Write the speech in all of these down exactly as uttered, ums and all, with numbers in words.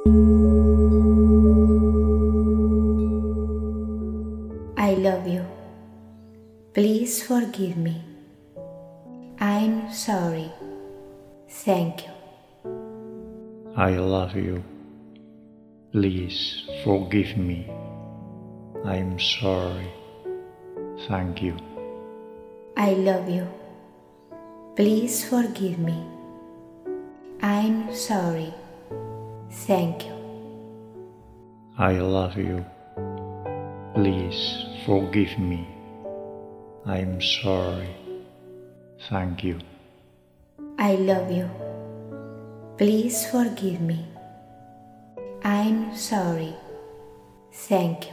I love you. Please forgive me. I'm sorry. Thank you. I love you. Please forgive me. I'm sorry. Thank you. I love you. Please forgive me. I'm sorry. Thank you. I love you. Please forgive me. I'm sorry. Thank you. I love you. Please forgive me. I'm sorry. Thank you.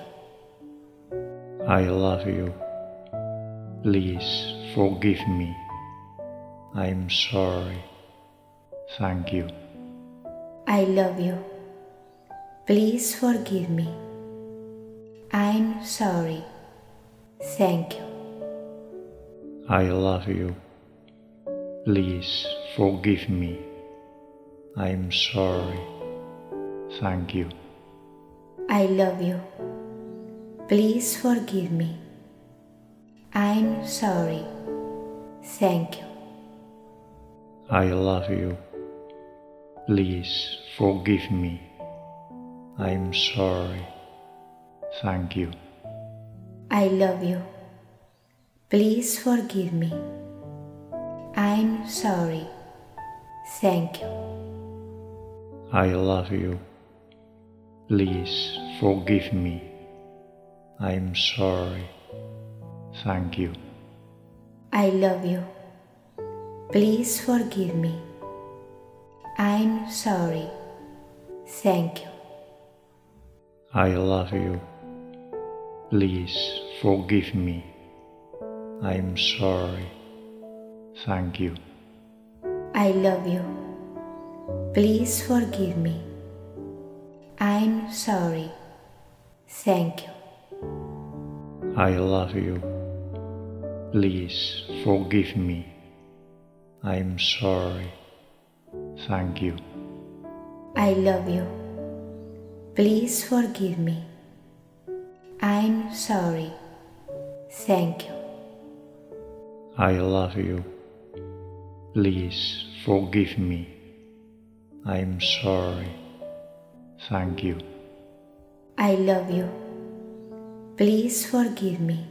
I love you. Please forgive me. I'm sorry. Thank you. I love you. Please forgive me. I'm sorry. Thank you. I love you. Please forgive me. I'm sorry. Thank you. I love you. Please forgive me. I'm sorry. Thank you. I love you. Please forgive me. I'm sorry. Thank you. I love you. Please forgive me. I'm sorry. Thank you. I love you. Please forgive me. I'm sorry. Thank you. I love you. Please forgive me. I'm sorry. Thank you. I love you. Please forgive me. I'm sorry. Thank you. I love you. Please forgive me. I'm sorry. Thank you. I love you. Please forgive me. I'm sorry. Thank you. I love you. Please forgive me. I'm sorry. Thank you. I love you. Please forgive me. I'm sorry. Thank you. I love you. Please forgive me.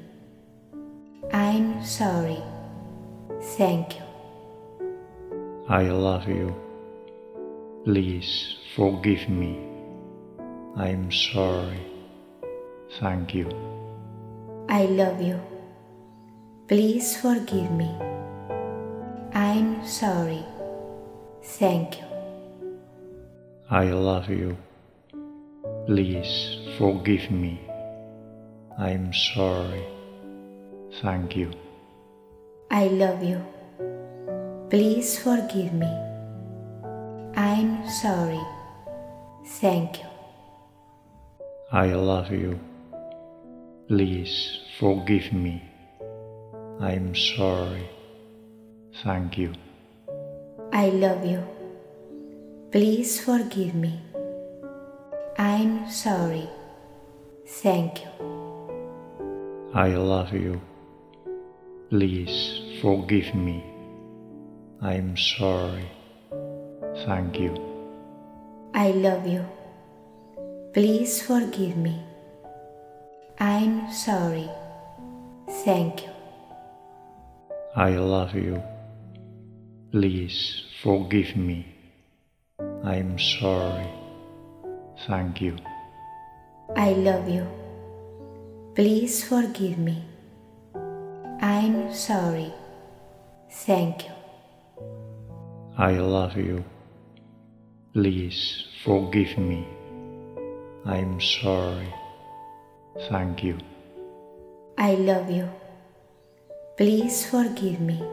I'm sorry. Thank you. I love you. Please forgive me. I'm sorry. Thank you. I love you. Please forgive me. I'm sorry. Thank you. I love you. Please forgive me. I'm sorry. Thank you. I love you. Please forgive me. I'm sorry. Thank you. I love you. Please forgive me. I'm sorry. Thank you. I love you. Please forgive me. I'm sorry. Thank you. I love you. Please forgive me. I'm sorry. Thank you. I love you. Please forgive me. I'm sorry. Thank you. I love you. Please forgive me. I'm sorry. Thank you. I love you. Please forgive me. I'm sorry. Thank you. I love you. Please forgive me. I'm sorry. Thank you. I love you. Please forgive me.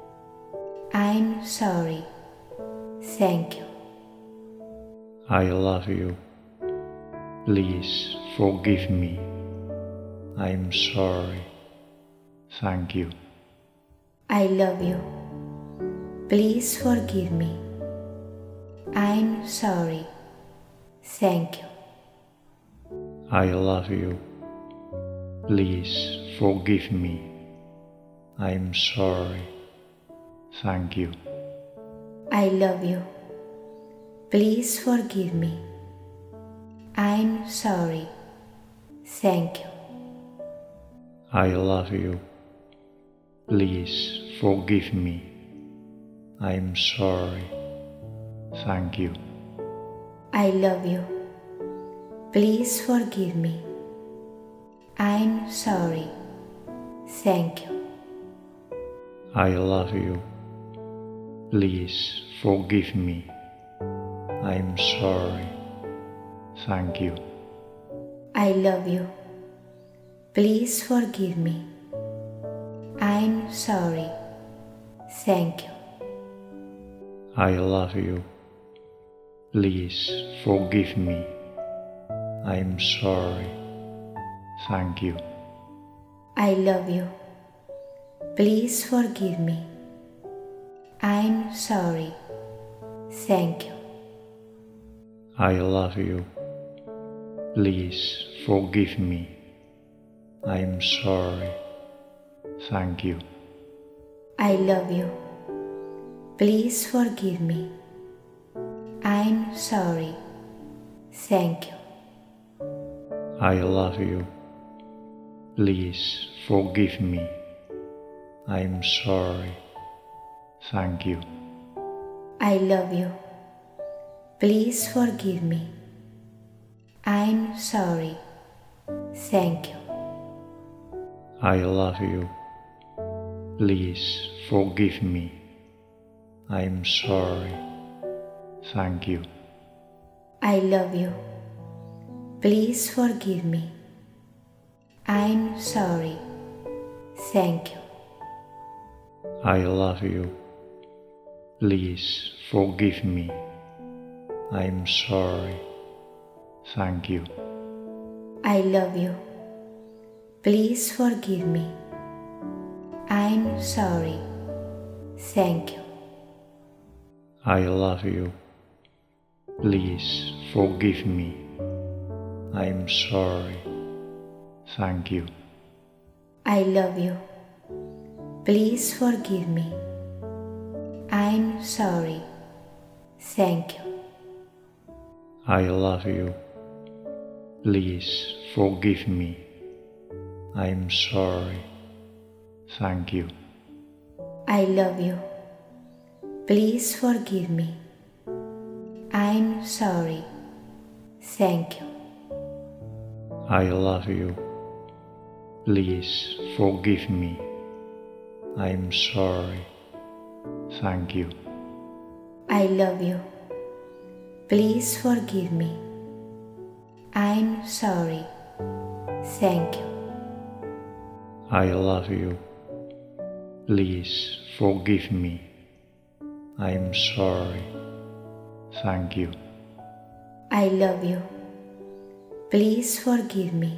I'm sorry. Thank you. I love you. Please forgive me. I'm sorry. Thank you. I love you. Please forgive me. I'm sorry. Thank you. I love you. Please forgive me. I'm sorry. Thank you. I love you. Please forgive me. I'm sorry. Thank you. I love you. Please forgive me. I'm sorry. Thank you. I love you. Please forgive me. I'm sorry. Thank you. I love you. Please forgive me. I'm sorry. Thank you. I love you. Please forgive me. I'm sorry. Thank you. I love you. Please forgive me. I'm sorry. Thank you. I love you. Please forgive me. I'm sorry. Thank you. I love you. Please forgive me. I'm sorry. Thank you. I love you. Please forgive me. I'm sorry. Thank you. I love you. Please forgive me. I'm sorry. Thank you. I love you. Please forgive me. I'm sorry. Thank you. I love you. Please forgive me. I'm sorry. Thank you. I love you. Please forgive me. I'm sorry. Thank you. I love you. Please forgive me. I'm sorry. Thank you. I love you. Please forgive me. I'm sorry. Thank you. I love you. Please forgive me. I'm sorry. Thank you. I love you. Please forgive me. I'm sorry. Thank you. I love you. Please forgive me. I'm sorry. Thank you. I love you. Please forgive me. I'm sorry. Thank you. I love you. Please forgive me. I'm sorry. Thank you. I love you. Please forgive me. I'm sorry. Thank you. I love you. Please forgive me. I'm sorry. Thank you. I love you. Please forgive me.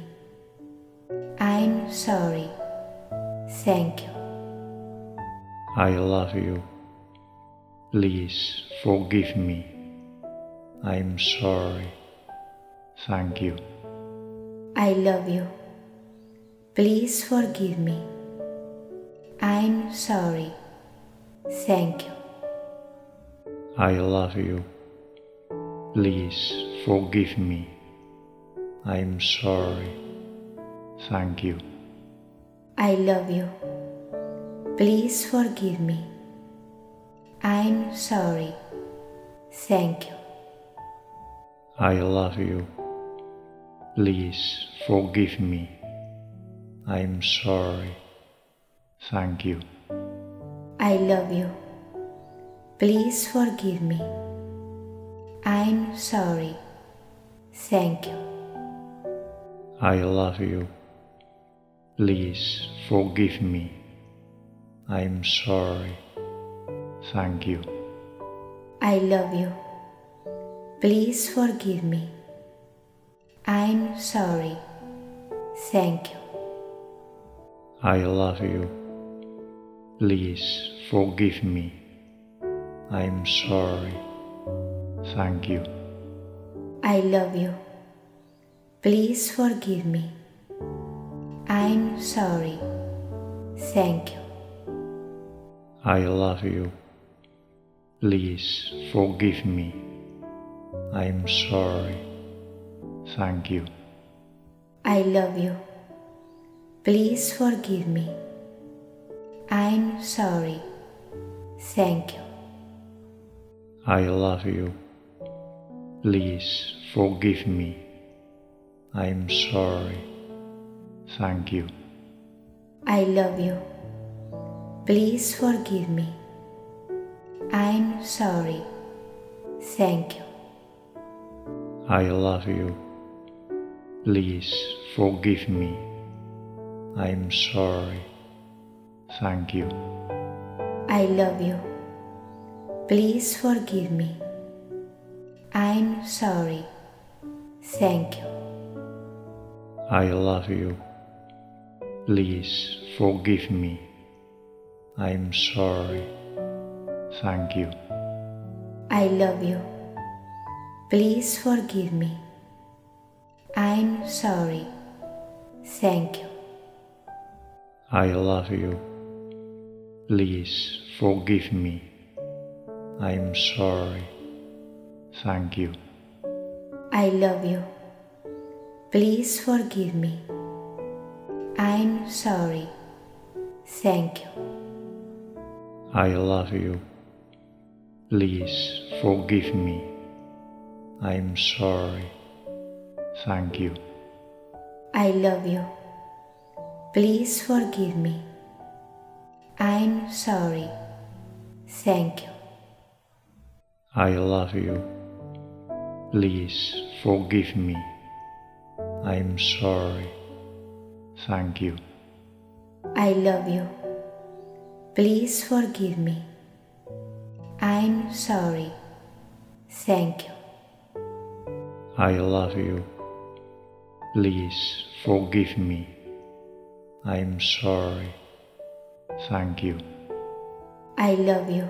I'm sorry. Thank you. I love you. Please forgive me. I'm sorry. Thank you. I love you. Please forgive me. I'm sorry. Thank you. I love you. Please forgive me. I'm sorry. Thank you. I love you. Please forgive me. I'm sorry. Thank you. I love you. Please forgive me. I'm sorry. Thank you. I love you. Please forgive me. I'm sorry. Thank you. I love you. Please forgive me. I'm sorry. Thank you. I love you. Please forgive me. I'm sorry. Thank you. I love you. Please forgive me. I'm sorry. Thank you. I love you. Please forgive me. I'm sorry. Thank you. I love you. Please forgive me. I'm sorry. Thank you. I love you. Please forgive me. I'm sorry. Thank you. I love you. Please forgive me. I'm sorry. Thank you. I love you. Please forgive me. I'm sorry. Thank you. I love you. Please forgive me. I'm sorry. Thank you. I love you. Please forgive me. I'm sorry. Thank you. I love you. Please forgive me. I'm sorry. Thank you. I love you. Please forgive me. I'm sorry. Thank you. I love you. Please forgive me. I'm sorry. Thank you. I love you. Please forgive me. I'm sorry. Thank you. I love you. Please forgive me. I'm sorry. Thank you. I love you. Please forgive me. I'm sorry. Thank you. I love you. Please forgive me. I'm sorry. Thank you. I love you. Please forgive me. I'm sorry. Thank you. I love you. Please forgive me. I'm sorry. Thank you. I love you.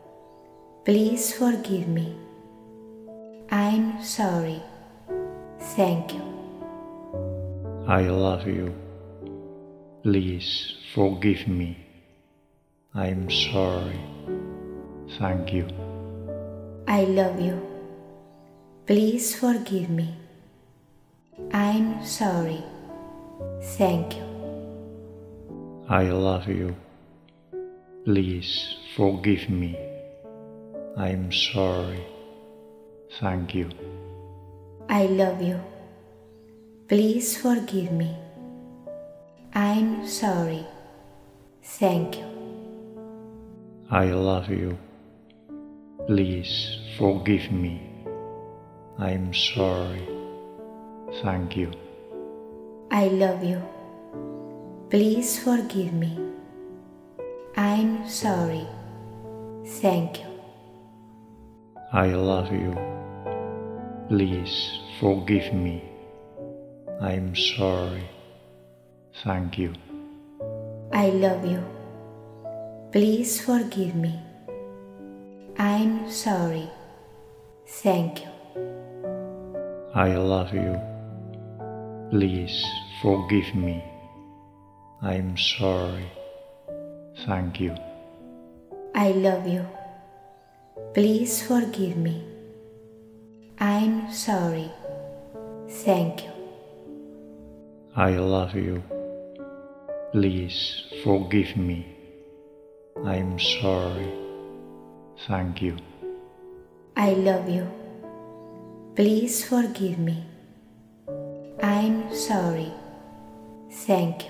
Please forgive me. I'm sorry. Thank you. I love you. Please forgive me. I'm sorry. Thank you. I love you. Please forgive me. I'm sorry. Thank you. I love you. Please forgive me. I'm sorry. Thank you. I love you. Please forgive me. I'm sorry. Thank you. I love you. Please forgive me. I'm sorry. Thank you. I love you. Please forgive me. I'm sorry. Thank you. I love you. Please forgive me. I'm sorry. Thank you. I love you. Please forgive me. I'm sorry. Thank you. I love you. Please forgive me. I'm sorry. Thank you. I love you. Please forgive me. I'm sorry. Thank you. I love you. Please forgive me. I'm sorry. Thank you. I love you. Please forgive me. I'm sorry. Thank you.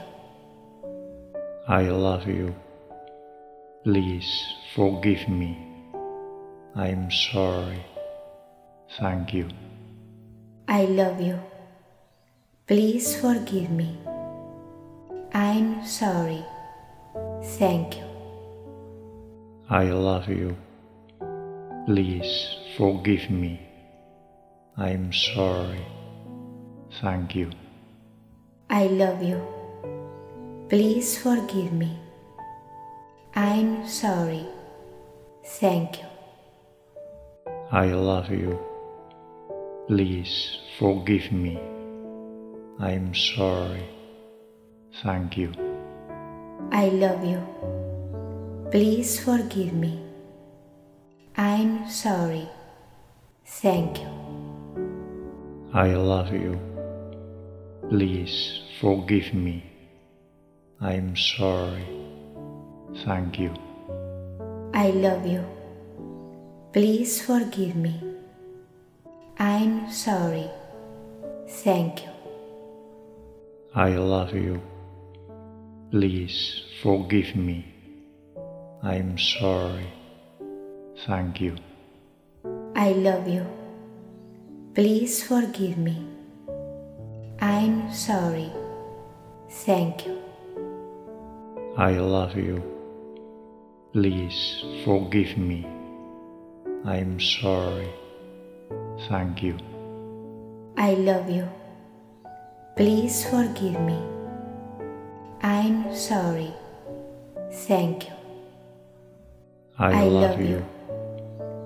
I love you. Please forgive me. I'm sorry. Thank you. I love you. Please forgive me. I'm sorry. Thank you. I love you. Please forgive me. I'm sorry. Thank you. I love you. Please forgive me. I'm sorry. Thank you. I love you. Please forgive me. I'm sorry. Thank you. I love you. Please forgive me. I'm sorry. Thank you. I love you. Please forgive me. I'm sorry. Thank you. I love you. Please forgive me. I'm sorry. Thank you. I love you. Please forgive me. I'm sorry. Thank you. I love you. Please forgive me. I'm sorry. Thank you. I love you. Please forgive me. I'm sorry. Thank you. I love you. Please forgive me. I'm sorry. Thank you. I love you.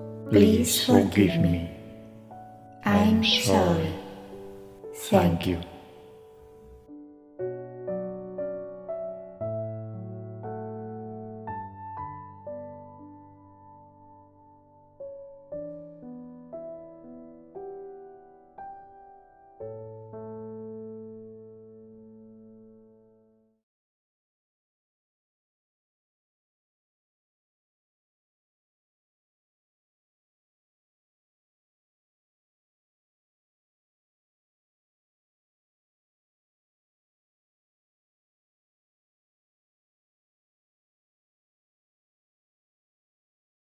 Please forgive me. I'm sorry. Thank you.